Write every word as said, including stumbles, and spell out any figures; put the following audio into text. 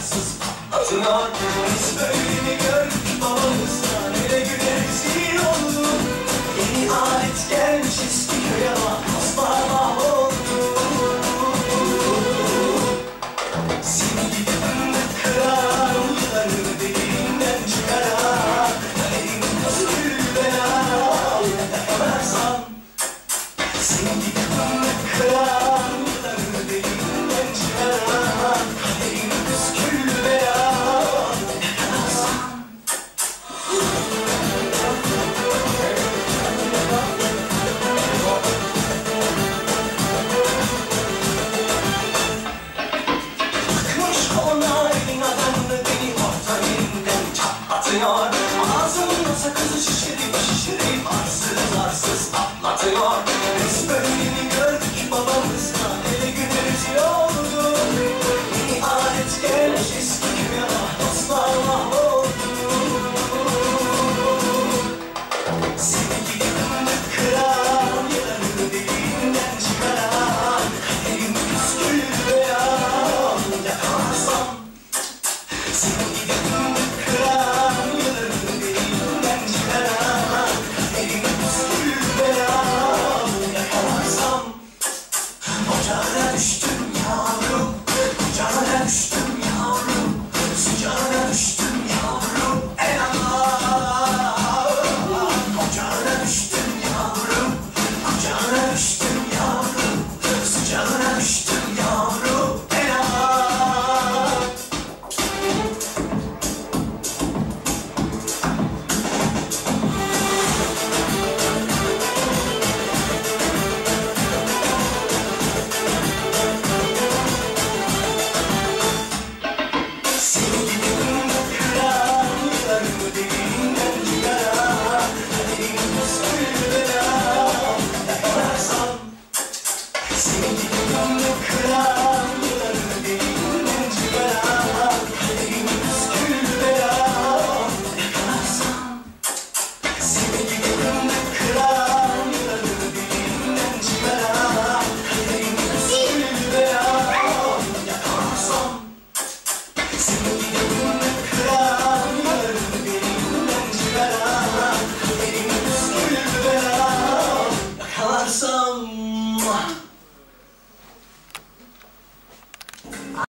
zarsız patlatıyor. Biz böyle mi gördük babamızdan, ele güne rezil olduk. Yeni alet gelmiş eski köye bak, dostlar mahvoldu. Seni gidip fındık kırar, uyuları deliğinden çıkarar. Kaderin püskül bela, yakalarsan. Seni gidip fındık kırar, uyuları deliğinden çıkarar. Kaderin püskül bela, yakalarsan. Bakmış koluna elin adamını, beni orta yerinden çatlatıyor. Ağzımda sakızı şişirip şişirip arsız arsız patlatıyor. Biz böyle mi gördük babamızdan, ele güne rezil oldu. Yeni alet gelmiş eski köye bak, dostlar mahvoldu. Seni gidip fındık kırar, yılanı deliğinden çıkarar. Kaderin püskül bela, yakalarsam. Seni gidip fındık kırar, yılanı deliğinden çıkarar. Kaderin püskül bela, yakalarsam. Ocağına düştüm yavrum, ocağına düştüm yavrum, sıcağına düştüm yavrum, el Allah. Ocağına düştüm yavrum, ocağına düştüm yavrum, sıcağına düştüm yavrum, el Allah. Seni